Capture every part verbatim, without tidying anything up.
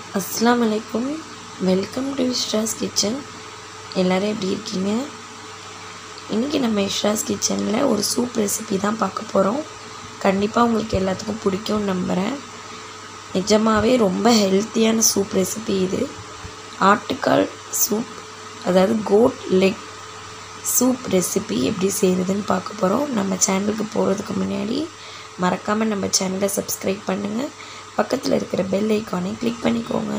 அஸ்ஸலாமு அலைக்கும். Welcome to Ishra's kitchen. எல்லோரும் எப்படி இருக்கீங்க? இன்றைக்கி நம்ம இஷ்ராஸ் கிச்சனில் ஒரு சூப் ரெசிபி தான் பார்க்க போகிறோம். கண்டிப்பாக உங்களுக்கு எல்லாத்துக்கும் பிடிக்கும்னு நம்புகிறேன். நிஜமாகவே ரொம்ப ஹெல்த்தியான சூப் ரெசிபி இது. ஆட்டுக்கால் சூப், அதாவது கோட் லெக் சூப் ரெசிபி எப்படி செய்கிறதுன்னு பார்க்க போகிறோம். நம்ம சேனலுக்கு போகிறதுக்கு முன்னாடி மறக்காமல் நம்ம சேனலை சப்ஸ்கிரைப் பண்ணுங்கள். பக்கத்தில் இருக்கிற பெல் ஐக்கானை கிளிக் பண்ணிக்கோங்க.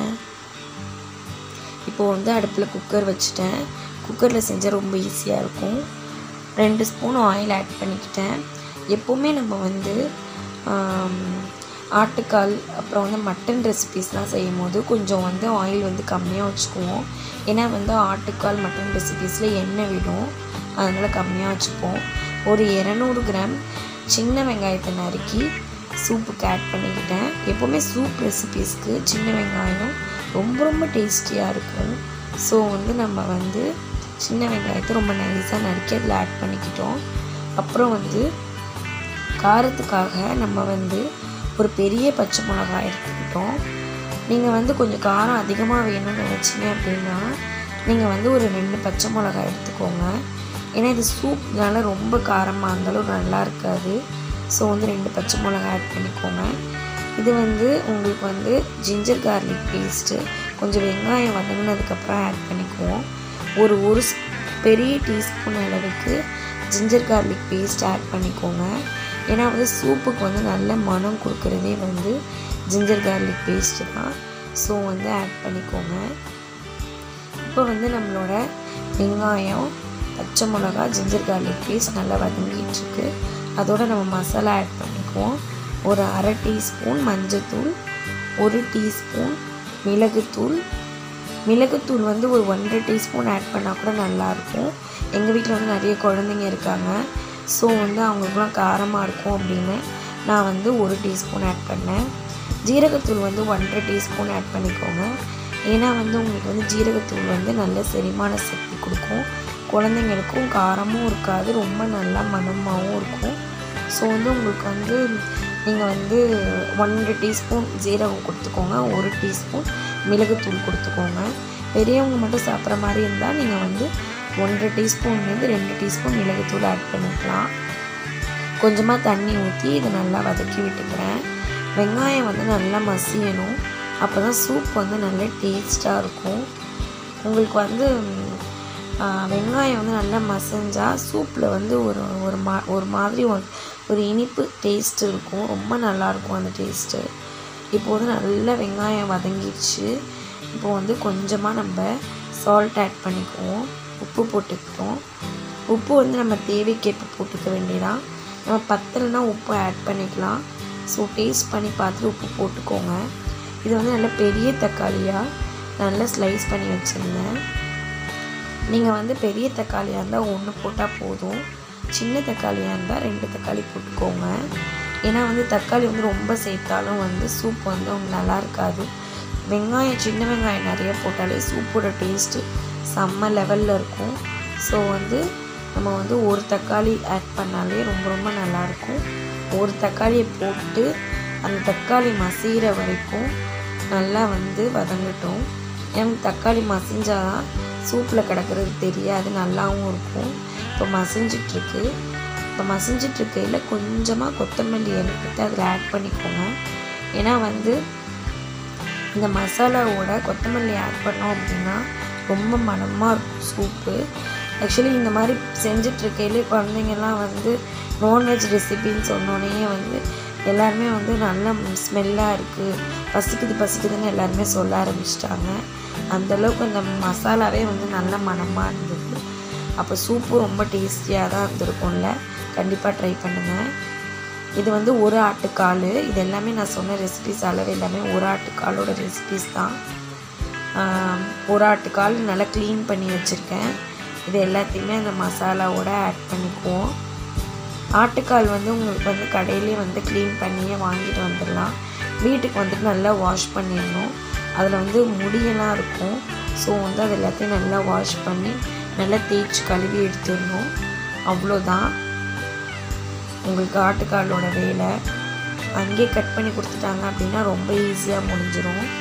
இப்போது வந்து அடுப்பில் குக்கர் வச்சுட்டேன். குக்கரில் செஞ்சால் ரொம்ப ஈஸியாக இருக்கும். ரெண்டு ஸ்பூன் ஆயில் ஆட் பண்ணிக்கிட்டேன். எப்போவுமே நம்ம வந்து ஆட்டுக்கால் அப்புறம் வந்து மட்டன் ரெசிபீஸ்லாம் செய்யும் போது கொஞ்சம் வந்து ஆயில் வந்து கம்மியாக வச்சுக்குவோம். ஏன்னா வந்து ஆட்டுக்கால் மட்டன் ரெசிபீஸில் எண்ணெய் விடும், அதனால் கம்மியாக வச்சுப்போம். ஒரு இரநூறு கிராம் சின்ன வெங்காயத்தை நறுக்கி சூப்புக்கு ஆட் பண்ணிக்கிட்டேன். எப்போவுமே சூப் ரெசிபீஸ்க்கு சின்ன வெங்காயம் ரொம்ப ரொம்ப டேஸ்டியாக இருக்கும். ஸோ வந்து நம்ம வந்து சின்ன வெங்காயத்தை ரொம்ப நைஸாக நறுக்கி அதில் ஆட் பண்ணிக்கிட்டோம். அப்புறம் வந்து காரத்துக்காக நம்ம வந்து ஒரு பெரிய பச்சை மிளகாய் எடுத்துக்கிட்டோம். நீங்கள் வந்து கொஞ்சம் காரம் அதிகமாக வேணும்னு நினச்சிங்க அப்படின்னா நீங்கள் வந்து ஒரு ரெண்டு பச்சை மிளகாய் எடுத்துக்கோங்க. ஏன்னா இது சூப்னால ரொம்ப காரமாக இருந்தாலும் நல்லா இருக்காது. ஸோ வந்து ரெண்டு பச்சை மிளகாய் ஆட் பண்ணிக்கோங்க. இது வந்து உங்களுக்கு வந்து ஜிஞ்சர் கார்லிக் பேஸ்ட்டு கொஞ்சம் வெங்காயம் வதங்கினதுக்கப்புறம் ஆட் பண்ணிக்குவோம். ஒரு ஒரு பெரிய டீஸ்பூன் அளவுக்கு ஜிஞ்சர் கார்லிக் பேஸ்ட் ஆட் பண்ணிக்கோங்க. ஏன்னா வந்து சூப்புக்கு வந்து நல்ல மனம் கொடுக்குறதே வந்து ஜிஞ்சர் கார்லிக் பேஸ்ட்டு தான். ஸோ வந்து ஆட் பண்ணிக்கோங்க. இப்போ வந்து நம்மளோட வெங்காயம், பச்சை மிளகா, ஜிஞ்சர் கார்லிக் பேஸ்ட் நல்லா வதங்கிட்டுருக்கு. அதோடு நம்ம மசாலா ஆட் பண்ணிக்குவோம். ஒரு அரை டீஸ்பூன் மஞ்சத்தூள், ஒரு டீஸ்பூன் மிளகுத்தூள். மிளகுத்தூள் வந்து ஒரு ஒன்றரை டீஸ்பூன் ஆட் பண்ணால் கூட நல்லாயிருக்கும். எங்கள் வீட்டில் வந்து நிறைய குழந்தைங்க இருக்காங்க. ஸோ வந்து அவங்களுக்குலாம் காரமாக இருக்கும் அப்படின்னு நான் வந்து ஒரு டீஸ்பூன் ஆட் பண்ணேன். ஜீரகத்தூள் வந்து ஒன்றரை டீஸ்பூன் ஆட் பண்ணிக்கோங்க. ஏன்னா வந்து உங்களுக்கு வந்து ஜீரகத்தூள் வந்து நல்ல செரிமான சக்தி கொடுக்கும். குழந்தைங்களுக்கும் காரமும் இருக்காது, ரொம்ப நல்லா மணமாகவும் இருக்கும். ஸோ வந்து உங்களுக்கு வந்து நீங்கள் வந்து ஒன்றரை டீஸ்பூன் ஜீரகம் கொடுத்துக்கோங்க, ஒரு டீஸ்பூன் மிளகுத்தூள் கொடுத்துக்கோங்க. பெரியவங்க மட்டும் சாப்பிட்ற மாதிரி இருந்தால் நீங்கள் வந்து ஒன்றரை டீஸ்பூன்லேருந்து ரெண்டு டீஸ்பூன் மிளகுத்தூள் ஆட் பண்ணிக்கலாம். கொஞ்சமாக தண்ணி ஊற்றி இதை நல்லா வதக்கி விட்டுக்கிறேன். வெங்காயம் வந்து நல்லா மசியணும், அப்போ தான் சூப் வந்து நல்ல டேஸ்ட்டாக இருக்கும். உங்களுக்கு வந்து வெங்காயம் வந்து நல்லா மசிஞ்சால் சூப்பில் வந்து ஒரு ஒரு மா ஒரு மாதிரி ஒரு இனிப்பு டேஸ்ட்டு இருக்கும். ரொம்ப நல்லாயிருக்கும் அந்த டேஸ்ட்டு. இப்போது வந்து நல்லா வெங்காயம் வதங்கிடுச்சு. இப்போது வந்து கொஞ்சமாக நம்ம சால்ட் ஆட் பண்ணிக்குவோம். உப்பு போட்டுக்கிட்டோம். உப்பு வந்து நம்ம தேவைக்கேற்ப போட்டுக்க வேண்டியதான். நம்ம பத்தலைனா உப்பு ஆட் பண்ணிக்கலாம். ஸோ டேஸ்ட் பண்ணி பார்த்துட்டு உப்பு போட்டுக்கோங்க. இது வந்து நல்ல பெரிய தக்காளியாக நல்லா ஸ்லைஸ் பண்ணி வச்சுருந்தேன். நீங்கள் வந்து பெரிய தக்காளியாக இருந்தால் ஒன்று போட்டால் போதும், சின்ன தக்காளியாக இருந்தால் ரெண்டு தக்காளி போட்டுக்கோங்க. ஏன்னா வந்து தக்காளி வந்து ரொம்ப சேர்த்தாலும் வந்து சூப் வந்து உங்களுக்கு நல்லா இருக்காது. வெங்காயம் சின்ன வெங்காயம் நிறைய போட்டாலே சூப்போட டேஸ்ட்டு செம்ம லெவலில் இருக்கும். ஸோ வந்து நம்ம வந்து ஒரு தக்காளி ஆட் பண்ணாலே ரொம்ப ரொம்ப நல்லாயிருக்கும். ஒரு தக்காளியை போட்டு அந்த தக்காளி மசிகிற வரைக்கும் நல்லா வந்து வதங்கட்டும். எனக்கு தக்காளி மசிஞ்சால் சூப்பில் கிடக்கிறது தெரியாது, நல்லாவும் இருக்கும். இப்போ மசிஞ்சிட்ருக்கு. இப்போ மசிஞ்சிட்ருக்கையில் கொஞ்சமாக கொத்தமல்லி எடுத்து அதில் ஆட் பண்ணிக்கோங்க. ஏன்னா வந்து இந்த மசாலாவோட கொத்தமல்லி ஆட் பண்ணோம் அப்படின்னா ரொம்ப மணமாக இருக்கும் சூப்பு. ஆக்சுவலி இந்த மாதிரி செஞ்சிட்ருக்கையிலே குழந்தைங்கள்லாம் வந்து நான்வெஜ் ரெசிபின்னு சொன்னோன்னே வந்து எல்லாருமே வந்து நல்ல ஸ்மெல்லாக இருக்குது, பசிக்குது பசிக்குதுன்னு எல்லாருமே சொல்ல ஆரம்பிச்சிட்டாங்க. அந்தளவுக்கு அந்த மசாலாவே வந்து நல்ல மணமாக இருந்தது. அப்போ சூப்பும் ரொம்ப டேஸ்டியாக தான் இருந்திருக்கும்ல. கண்டிப்பாக ட்ரை பண்ணுங்கள். இது வந்து ஒரு ஆட்டுக்கால். இது எல்லாமே நான் சொன்ன ரெசிபிஸ் அளவு எல்லாமே ஒரு ஆட்டுக்காலோட ரெசிபிஸ் தான். ஒரு ஆட்டுக்கால் நல்லா க்ளீன் பண்ணி வச்சுருக்கேன். இது எல்லாத்தையுமே அந்த மசாலாவோட ஆட் பண்ணிக்குவோம். ஆட்டுக்கால் வந்து உங்களுக்கு வந்து கடையிலே வந்து க்ளீன் பண்ணியே வாங்கிட்டு வந்துடலாம். வீட்டுக்கு வந்துட்டு நல்லா வாஷ் பண்ணிடணும். அதில் வந்து முடியெல்லாம் இருக்கும். ஸோ வந்து அது எல்லாத்தையும் நல்லா வாஷ் பண்ணி நல்லா தேய்ச்சி கழுவி எடுத்துடணும். அவ்வளோதான் உங்களுக்கு ஆட்டுக்காலோட வேலை. அங்கேயே கட் பண்ணி கொடுத்துட்டாங்க அப்படின்னா ரொம்ப ஈஸியாக முடிஞ்சிடும்.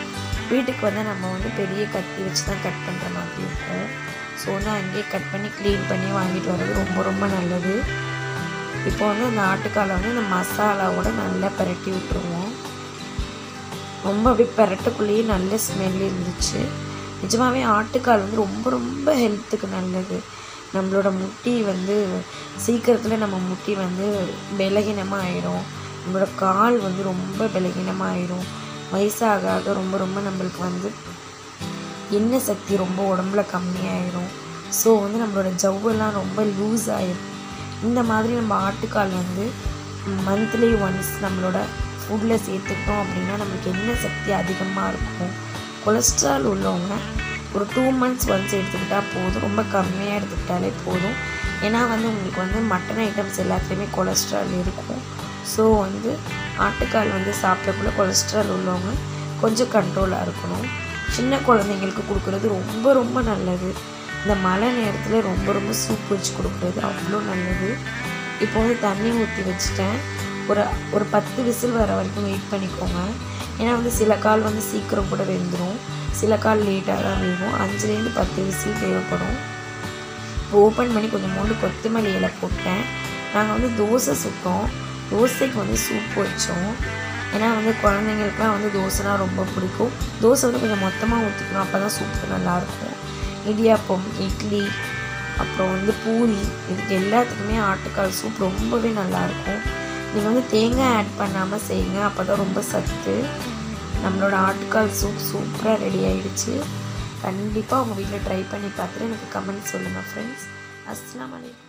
வீட்டுக்கு வந்து நம்ம வந்து பெரிய கத்தி வச்சு தான் கட் பண்ணுற மாதிரி இருக்கும். ஸோ வந்து அங்கேயே கட் பண்ணி க்ளீன் பண்ணி வாங்கிட்டு வர்றது ரொம்ப ரொம்ப நல்லது. இப்போ வந்து அந்த ஆட்டுக்காலை வந்து இந்த மசாலாவோட நல்லா பரட்டி விட்டுருவோம். ரொம்ப அப்படியே பரட்டக்குள்ளேயே நல்ல ஸ்மெல் இருந்துச்சு. நிஜமாகவே ஆட்டுக்கால் வந்து ரொம்ப ரொம்ப ஹெல்த்துக்கு நல்லது. நம்மளோட முட்டி வந்து சீக்கிரத்தில் நம்ம முட்டி வந்து பலகீனமாக ஆகிடும். நம்மளோட கால் வந்து ரொம்ப பலகீனமாக ஆகிடும். வயசாக ஆக ரொம்ப ரொம்ப நம்மளுக்கு வந்து எண்ணெய் சக்தி ரொம்ப உடம்புல கம்மியாயிடும். ஸோ வந்து நம்மளோட ஜவ்வெல்லாம் ரொம்ப லூஸ் ஆகிடும். இந்த மாதிரி நம்ம ஆட்டுக்கால் வந்து மந்த்லி ஒன்ஸ் நம்மளோட ஃபுட்டில் சேர்த்துக்கிட்டோம் அப்படின்னா நம்மளுக்கு எண்ணெய் சக்தி அதிகமாக இருக்கும். கொலஸ்ட்ரால் உள்ளவங்க ஒரு டூ மந்த்ஸ் ஒன்ஸ் எடுத்துக்கிட்டால் போதும். ரொம்ப கம்மியாக எடுத்துக்கிட்டாலே போதும். ஏன்னா வந்து உங்களுக்கு வந்து மட்டன் ஐட்டம்ஸ் எல்லாத்துலேயுமே கொலஸ்ட்ரால் இருக்கும். ஸோ வந்து ஆட்டுக்கால் வந்து சாப்பிடக்குள்ள கொலஸ்ட்ரால் உள்ளவங்க கொஞ்சம் கண்ட்ரோலாக இருக்கணும். சின்ன குழந்தைங்களுக்கு கொடுக்குறது ரொம்ப ரொம்ப நல்லது. இந்த மழை நேரத்தில் ரொம்ப ரொம்ப சூப் வச்சு கொடுக்குறது அவ்வளோ நல்லது. இப்போ வந்து தண்ணி ஊற்றி வச்சுட்டேன். ஒரு ஒரு பத்து விசில் வர வரைக்கும் வெயிட் பண்ணிக்கோங்க. ஏன்னா வந்து சில கால் வந்து சீக்கிரம் கூட வெந்துடும், சில கால் லேட்டாக தான் வேகும். அஞ்சுலேருந்து பத்து விசில் தேவைப்படும். இப்போ ஓப்பன் பண்ணி கொஞ்சம் மூணு கொத்தமல்லி இலை போட்டேன். நாங்கள் வந்து தோசை சுட்டோம். தோசைக்கு வந்து சூப் வச்சோம். ஏன்னா வந்து குழந்தைங்களுக்குலாம் வந்து தோசைனா ரொம்ப பிடிக்கும். தோசை வந்து கொஞ்சம் மொத்தமாக ஊற்றிக்கணும், அப்போ தான் சூப்பு நல்லாயிருக்கும். இடியாப்பம், இட்லி, அப்புறம் வந்து பூரி, இதுக்கு எல்லாத்துக்குமே ஆட்டுக்கால் சூப் ரொம்பவே நல்லாயிருக்கும். நீங்கள் வந்து தேங்காய் ஆட் பண்ணாமல் செய்யுங்க, அப்போ தான் ரொம்ப சத்து. நம்மளோட ஆட்டுக்கால் சூப் சூப்பராக ரெடி ஆகிடுச்சு. கண்டிப்பாக உங்கள் வீட்டில் ட்ரை பண்ணி பார்த்துட்டு எனக்கு கமெண்ட் சொல்லுங்கள் ஃப்ரெண்ட்ஸ். அஸ்ஸலாமு அலைக்கும்.